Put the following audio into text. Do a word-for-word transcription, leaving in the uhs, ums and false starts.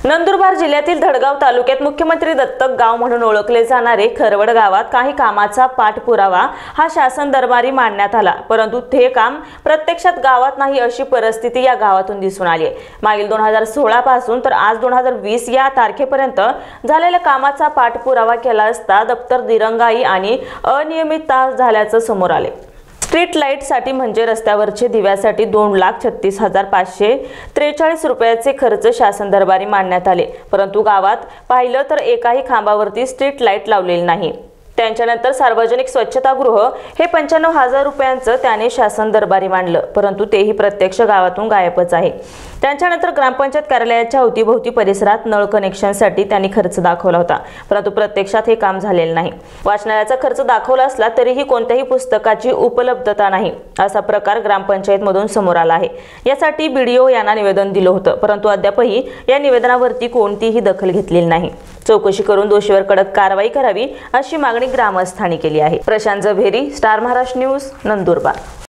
नंदुरबार जिल्ह्यातील धडगाव तालुक्यात मुख्यमंत्री दत्तक गाव म्हणून ओळखले जाणारे खरवड गावात काही कामाचा पाठपुरावा हा शासन दरबारी मांडण्यात आला, परंतु ते काम प्रत्यक्षात गावात नाही अशी परिस्थिती या गावातून दिसून आली आहे। मागील दोन हजार सोळा पासून तर आज दोन हजार वीस या तारखेपर्यंत झालेल्या कामाचा पाठपुरावा केला असता दप्तर दिरंगाई आणि अनियमितता झाल्याचं समोर आले। स्ट्रीट लाईट साठी म्हणजे रस्त्यावरचे दिव्यासाठी दोन लाख छत्तीस हजार पाचशे त्रेचाळीस रुपयाचे खर्च शासन दरबारी मांडण्यात आले, परंतु गावात पाहिलं तर एकाही खांबावरती स्ट्रीट लाईट लावलेली नाही। त्यांच्यानंतर सार्वजनिक स्वच्छतागृह हे पंच्याण्णव हजार रुपयांचं त्याने शासन दरबारी मांडलं, परंतु तेही प्रत्यक्ष गावातून गायबच आहे। त्यांच्यानंतर ग्रामपंचायत कार्यालयाच्या अवतीभोवती परिसरात नळ कनेक्शनसाठी त्यांनी खर्च दाखवला होता, परंतु प्रत्यक्षात हे काम झालेलं नाही। वाचनालयाचा खर्च दाखवला असला तरीही कोणत्याही पुस्तकाची उपलब्धता नाही असा प्रकार ग्रामपंचायतमधून समोर आला आहे। यासाठी बीडीओ यांना निवेदन दिलं होतं, परंतु अद्यापही या निवेदनावरती कोणतीही दखल घेतलेली नाही। चौकशी करून दोषीवर कडक कारवाई करावी अशी मागणी ग्रामस्थांनी केली आहे। Prashant Javheri, star Maharashtra news, Nandurbar.